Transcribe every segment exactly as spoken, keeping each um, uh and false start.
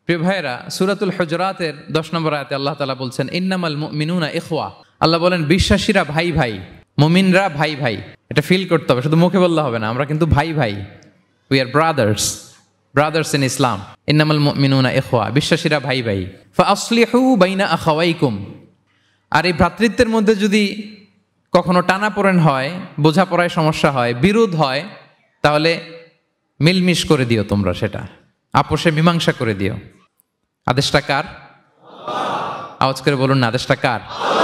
প্রিয় ভাইয়েরা, সূরাতুল হুজুরাতের দশ নম্বর আয়াতে আল্লাহ তাআলা বলছেন ইন্নামাল মুমিনুনা ইখওয়া। আল্লাহ বলেন বিশ্বাসীরা ভাই ভাই, মুমিনরা ভাই ভাই। এটা ফিল করতে হবে, শুধু মুখে বললে হবে না। আমরা কিন্তু ভাই ভাই, we are brothers, brothers in Islam. ইন্নামাল মুমিনুনা ইখওয়া, বিশ্বাসীরা ভাই ভাই। ফাআসলিহু বাইনা আখাওয়াইকুম। আর এই ভ্রাতৃত্বের মধ্যে যদি কখনো টানাপোড়েন হয়, বোঝাপড়ায় সমস্যা হয়, বিরোধ হয়, তাহলে মিলমিশ করে দিও তোমরা, সেটা আপোষে মীমাংসা করে দিও। আদেশটা কার? আওয়াজ করে বলুন না, আদেশটা কার?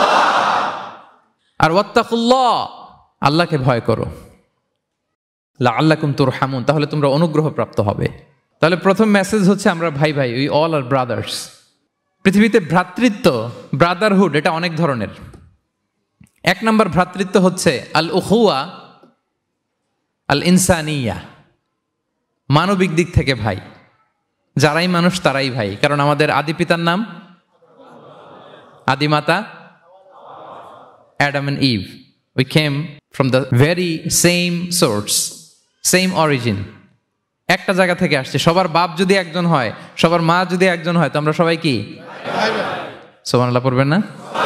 আর ওয়াত্তাকুল্লাহ, আল্লাহকে ভয় করো। লাআল্লাকুম তুরহামুন, তাহলে তোমরা অনুগ্রহ প্রাপ্ত হবে। তাহলে প্রথম মেসেজ হচ্ছে আমরা ভাই ভাই, উই অল আর ব্রাদার্স। পৃথিবীতে ভ্রাতৃত্ব, ব্রাদারহুড, এটা অনেক ধরনের। এক নম্বর ভ্রাতৃত্ব হচ্ছে আল উখুয়া আল ইনসানিয়া, মানবিক দিক থেকে ভাই। যারাই মানুষ তারাই ভাই, কারণ আমাদের আদি পিতার নাম, আদিমাতা Adam and Eve. We came from the very same source, same origin. একটা জায়গা থেকে আসছে। সবার বাপ যদি একজন হয়, সবার মা যদি একজন হয়, তো আমরা সবাই কি? সুবহানাল্লাহ পড়বেন না?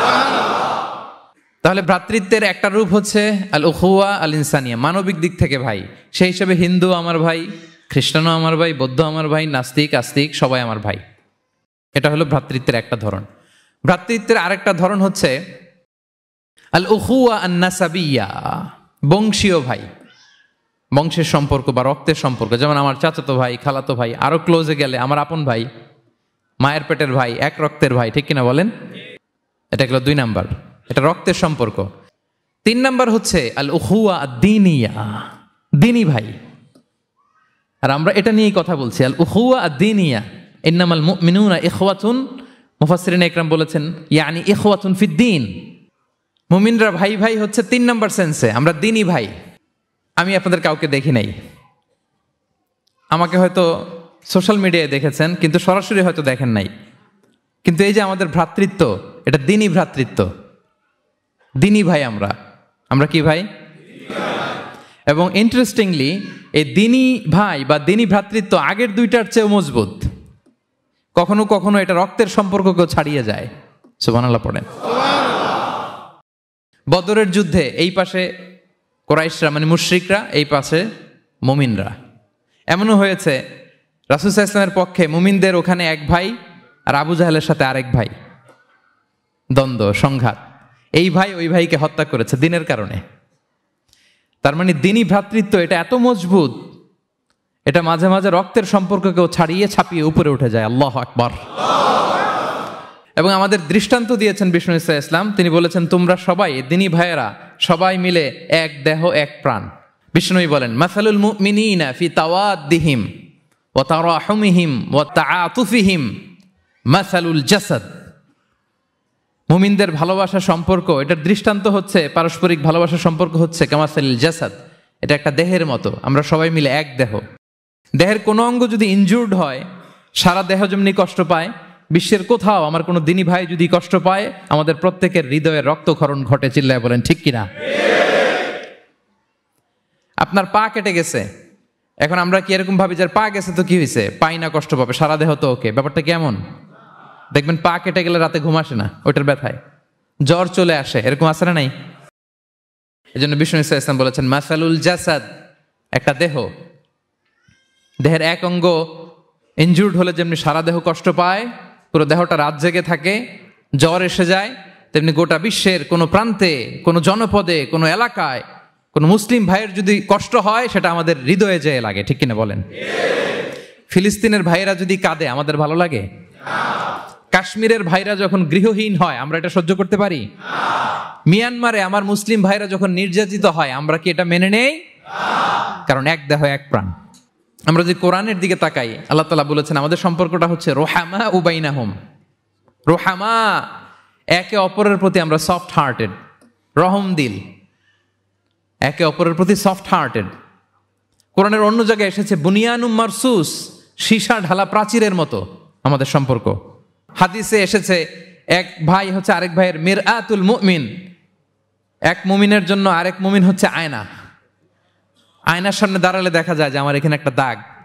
তাহলে ভ্রাতৃত্বের একটা রূপ হচ্ছে আল উখুয়া আল ইনসানিয়া, মানবিক দিক থেকে ভাই। সেই হিসেবে হিন্দু আমার ভাই, খ্রিস্টানও আমার ভাই, বৌদ্ধ আমার ভাই, নাস্তিক আস্তিক সবাই আমার ভাই। এটা হলো ভ্রাতৃত্বের একটা ধরন। ভ্রাতৃত্বের আরেকটা ধরন হচ্ছে আল উখুয়া আন নাসাবিয়া, বংশীয় ভাই, বংশের সম্পর্ক বা রক্তের সম্পর্ক। যেমন আমার চাচাতো ভাই, খালাতো ভাই, আরো ক্লোজে গেলে আমার আপন ভাই, মায়ের পেটের ভাই, এক রক্তের ভাই, ঠিক কিনা বলেন? এটা গেল দুই নাম্বার, এটা রক্তের সম্পর্ক। তিন নাম্বার হচ্ছে আল উখুয়া আদ-দীনিয়া, দিনী ভাই। আর আমরা এটা নিয়েই কথা বলছি, আল উখুয়া আদ-দীনিয়া। ইন্নামাল মুমিনুনা ইখওয়াতুন, মুফাসসিরিন ইকরাম বলেছেন ইয়ানি ইখওয়াতুন ফিদ-দীন। মুমিনরা ভাই ভাই হচ্ছে তিন নাম্বার সেন্সে, আমরা দিনী ভাই। আমি আপনাদের কাউকে দেখি নাই, আমাকে হয়তো সোশ্যাল মিডিয়ায় দেখেছেন, কিন্তু সরাসরি হয়তো দেখেন নাই। কিন্তু এই যে আমাদের ভ্রাতৃত্ব, এটা দিনী ভ্রাতৃত্ব, দিনী ভাই। আমরা আমরা কি ভাই? এবং ইন্টারেস্টিংলি এই দিনী ভাই বা দিনী ভ্রাতৃত্ব আগের দুইটার চেয়েও মজবুত। কখনো কখনো এটা রক্তের সম্পর্ককেও ছাড়িয়ে যায়। সুবহানাল্লাহ পড়েন। বদরের যুদ্ধে এই পাশে কুরাইশরা মানে মুশরিকরা, এই পাশে মুমিনরা। এমনও হয়েছে রাসূল সাল্লাল্লাহু আলাইহি ওয়াসাল্লামের পক্ষে মুমিনদের ওখানে এক ভাই, আর আবু জাহেলের সাথে আরেক ভাই, দ্বন্দ্ব সংঘাত। এই ভাই ওই ভাইকে হত্যা করেছে দিনের কারণে। তার মানে দিনী ভ্রাতৃত্ব এটা এত মজবুত, এটা মাঝে মাঝে রক্তের সম্পর্ককেও ছাড়িয়ে ছাপিয়ে উপরে উঠে যায়। আল্লাহু আকবার। এবং আমাদের দৃষ্টান্ত দিয়েছেন বিষ্ণু ইসা ইসলাম। তিনি বলেছেন তোমরা সবাই দিনী ভাইয়েরা, সবাই মিলে এক দেহ এক প্রাণ। বিষ্ণুই বলেন মাসালুল মুমিনিনা ফি তাওয়াদ্দিহিম ওয়া তারাহুমিহিম ওয়া তাআতুফিহিম মাসালুল জাসাদ। মুমিনদের ভালোবাসা সম্পর্ক, এটার দৃষ্টান্ত হচ্ছে, পারস্পরিক ভালোবাসা সম্পর্ক হচ্ছে কামাসালিল জাসাদ, এটা একটা দেহের মতো। আমরা সবাই মিলে এক দেহ। দেহের কোনো অঙ্গ যদি ইনজুর্ড হয়, সারা দেহ যেমনি কষ্ট পায়, বিশ্বের কোথাও আমার কোনো দিনী ভাই যদি কষ্ট পায়, আমাদের প্রত্যেকের হৃদয়ের রক্তক্ষরণ ঘটে। চিল্লায় বলেন ঠিক কিনা? আপনার পা কেটে গেছে, এখন আমরা কি এরকম ভাবি যে পা গেছে তো কি হয়েছে, পাই না কষ্ট পাবে, সারা দেহ তো ওকে। ব্যাপারটা কেমন? দেখবেন পা কেটে গেলে রাতে ঘুম আসে না, ওইটার ব্যথায় জ্বর চলে আসে, এরকম আসে না নাই? এই জন্য বিষ্ণু ইসা ইসলাম বলেছেন মাসালুল জাসাদ, একটা দেহ, দেহের এক অঙ্গ ইনজুর্ড হলে যেমনি সারা দেহ কষ্ট পায়, পুরো দেহটা রাত জেগে থাকে, জ্বর এসে যায়, তেমনি গোটা বিশ্বের কোনো প্রান্তে, কোনো জনপদে, কোনো এলাকায় কোনো মুসলিম ভাইয়ের যদি কষ্ট হয়, সেটা আমাদের হৃদয়ে যেয়ে লাগে। ঠিক কিনা বলেন? ফিলিস্তিনের ভাইয়েরা যদি কাঁদে, আমাদের ভালো লাগে? কাশ্মীরের ভাইরা যখন গৃহহীন হয়, আমরা এটা সহ্য করতে পারি? মিয়ানমারে আমার মুসলিম ভাইরা যখন নির্যাতিত হয়, আমরা কি এটা মেনে নেই? কারণ এক দেহ এক প্রাণ। আমরা যদি কোরআনের দিকে তাকাই, আল্লাহ তাআলা বলেছেন আমাদের সম্পর্কটা হচ্ছে রোহামা উবাইনাহুম। রোহামা, একে অপরের প্রতি আমরা সফট হার্টেড, রহম দিল, একে অপরের প্রতি সফট হার্টেড। কোরআনের অন্য জায়গায় এসেছে বুনিয়ানুম মারসুস, সীসা ঢালা প্রাচীরের মতো আমাদের সম্পর্ক। হাদিসে এসেছে এক ভাই হচ্ছে আরেক ভাইয়ের মিরআতুল মুমিন, এক মুমিনের জন্য আরেক মুমিন হচ্ছে আয়না। আয়নার সামনে দাঁড়ালে দেখা যায় যে আমার এখানে একটা দাগ,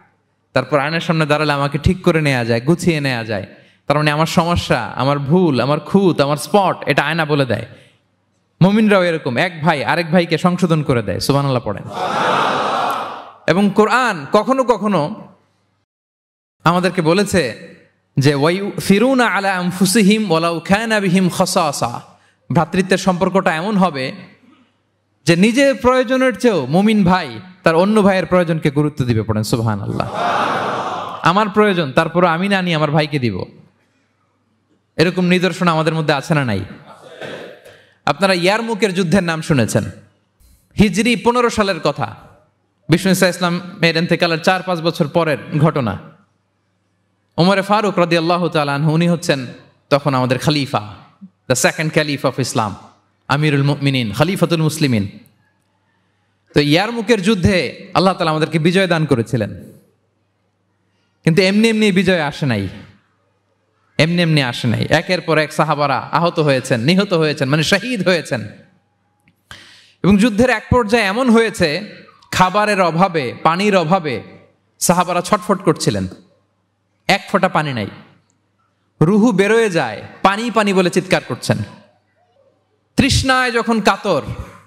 তারপর আয়নার সামনে দাঁড়ালে আমাকে ঠিক করে নেওয়া যায়, গুছিয়ে নেওয়া যায়। তার মানে আমার সমস্যা, আমার ভুল, আমার খুঁত, আমার স্পট, এটা আয়না বলে দেয়। মুমিনরাও এরকম, এক ভাই আরেক ভাইকে সংশোধন করে দেয়। সুবহানাল্লাহ পড়েন। এবং কোরআন কখনো কখনো আমাদেরকে বলেছে যে ওয়ায়ুসিরুনা আলা আনফুসিহিম ওয়ালাউ কানা বিহিম খাসাসা, ভ্রাতৃত্বের সম্পর্কটা এমন হবে যে নিজের প্রয়োজনের চেয়েও মুমিন ভাই তার অন্য ভাইয়ের প্রয়োজনকে গুরুত্ব দিবে। পড়েন সুবহানাল্লাহ। আমার প্রয়োজন, তারপর আমি না নিয়ে আমার ভাইকে দিব। এরকম নিদর্শন আমাদের মধ্যে আছে না নাই? আপনারা ইয়ারমুকের যুদ্ধের নাম শুনেছেন, হিজরি পনেরো সালের কথা। বিষ্ণু ইসা ইসলাম এর ইন্তেকালের চার পাঁচ বছর পরের ঘটনা। ওমরে ফারুক রাদিয়াল্লাহু তাআলা আনহু, উনি হচ্ছেন তখন আমাদের খলিফা, the second caliph of Islam, আমিরুল মুমিনিন, খলিফাতুল মুসলিমিন। তো ইয়ারমুকের যুদ্ধে আল্লাহ তাআলা আমাদেরকে বিজয় দান করেছিলেন। কিন্তু এমনি এমনি বিজয় আসে নাই, এমনি এমনি আসে নাই। একের পর এক সাহাবারা আহত হয়েছেন, নিহত হয়েছেন, মানে শহীদ হয়েছেন। এবং যুদ্ধের এক পর্যায়ে এমন হয়েছে, খাবারের অভাবে, পানির অভাবে সাহাবারা ছটফট করছিলেন। এক ফোঁটা পানি নাই, রুহু বেরোয় যায়, পানি পানি বলে চিৎকার করছেন। তৃষ্ণায় যখন কাতর,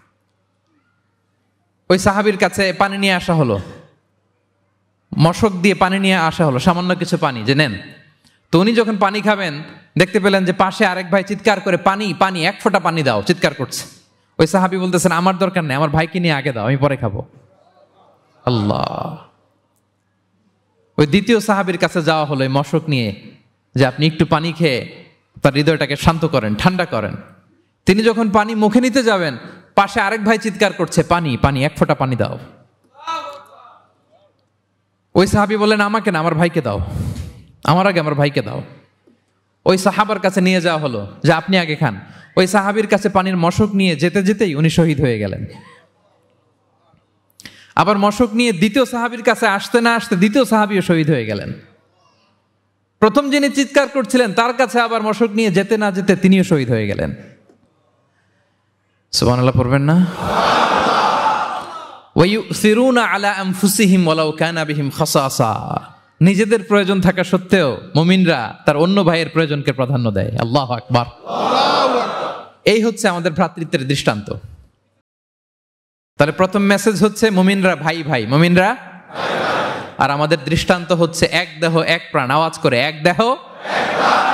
ওই সাহাবীর কাছে পানি নিয়ে আসা হলো, মশক দিয়ে পানি নিয়ে আসা হলো, সামান্য কিছু পানি, যে নেন। তো উনি যখন পানি খাবেন, দেখতে পেলেন যে পাশে আরেক ভাই চিৎকার করে পানি পানি, এক ফোঁটা পানি দাও, চিৎকার করছে। ওই সাহাবী বলতেছেন, আমার দরকার নেই, আমার ভাইকে নিয়ে আগে দাও, আমি পরে খাবো। আল্লাহ। ওই দ্বিতীয় সাহাবীর কাছে যাওয়া হলো এই মশক নিয়ে, যে আপনি একটু পানি খেয়ে তার হৃদয়টাকে শান্ত করেন, ঠান্ডা করেন। তিনি যখন পানি মুখে নিতে যাবেন, পাশে আরেক ভাই চিৎকার করছে, পানি পানি, এক ফোঁটা পানি দাও। ওই সাহাবী বললেন, আমাকে না, আমার ভাইকে দাও, আমার আগে আমার ভাইকে দাও। ওই সাহাবার কাছে নিয়ে যাওয়া হলো যে আপনি আগে খান। ওই সাহাবীর কাছে পানির মশক নিয়ে যেতে যেতেই উনি শহীদ হয়ে গেলেন। আবার মশক নিয়ে দ্বিতীয় সাহাবীর কাছে আসতে না আসতে দ্বিতীয় সাহাবীও শহীদ হয়ে গেলেন। প্রথম যিনি চিৎকার করছিলেন তার কাছে আবার মশক নিয়ে যেতে না যেতে তিনিও শহীদ হয়ে গেলেন। সুবহানাল্লাহ পড়বেন না? ওয়ায়ুসিরুনা আলা আনফুসিহিম ওয়ালাউ কানা বিহিম খাসাসা, নিজেদের প্রয়োজন থাকা সত্ত্বেও মুমিনরা তার অন্য ভাইয়ের প্রয়োজনকে প্রাধান্য দেয়। আল্লাহু আকবার। এই হচ্ছে আমাদের ভ্রাতৃত্বের দৃষ্টান্ত। তাহলে প্রথম মেসেজ হচ্ছে মুমিনরা ভাই ভাই, মুমিনরা আর আমাদের দৃষ্টান্ত হচ্ছে এক দেহ এক প্রাণ। আওয়াজ করে, এক দেহ এক প্রাণ।